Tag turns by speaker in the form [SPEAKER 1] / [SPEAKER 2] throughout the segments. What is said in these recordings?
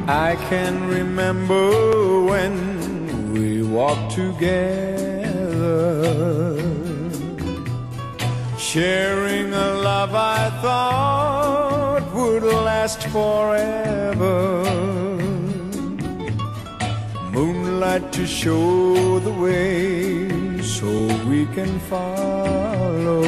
[SPEAKER 1] I can remember when we walked together, sharing a love I thought would last forever. Moonlight to show the way so we can follow.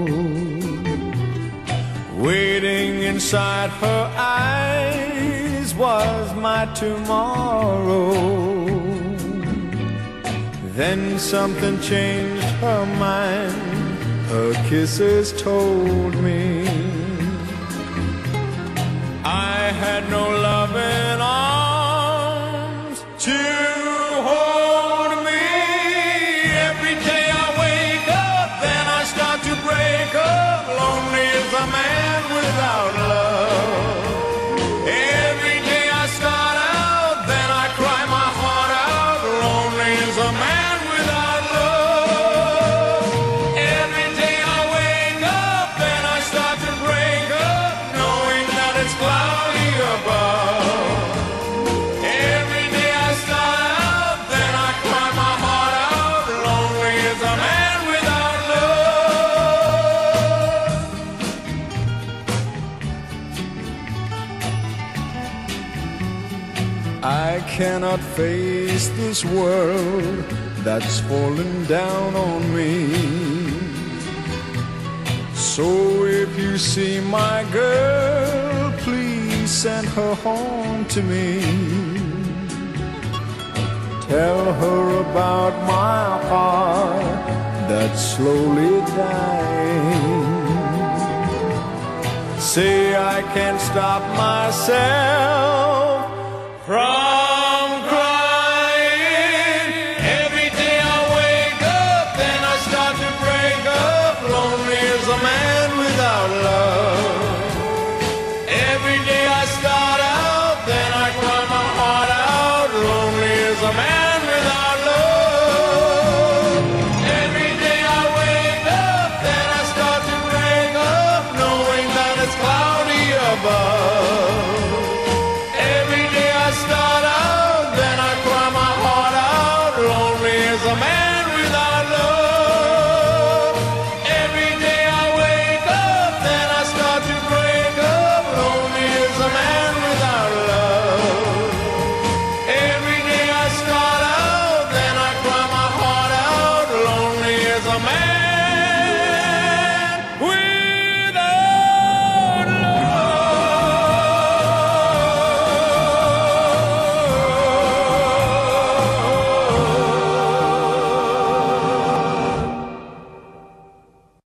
[SPEAKER 1] Waiting inside her eyes was my tomorrow. Then something changed her mind, her kisses told me I had no loving arms to hold me. Every day I wake up, then I start to break up. Lonely as a man without love. Every day I start out, then I cry my heart out. Lonely as a man without love. Every day I wake up, then I start to break up, knowing that it's cloudy above. Every day I start out, then I cry my heart out. Lonely as a man without love. I cannot face this world that's fallen down on me. So if you see my girl, please send her home to me. Tell her about my heart that's slowly dying. Say I can't stop myself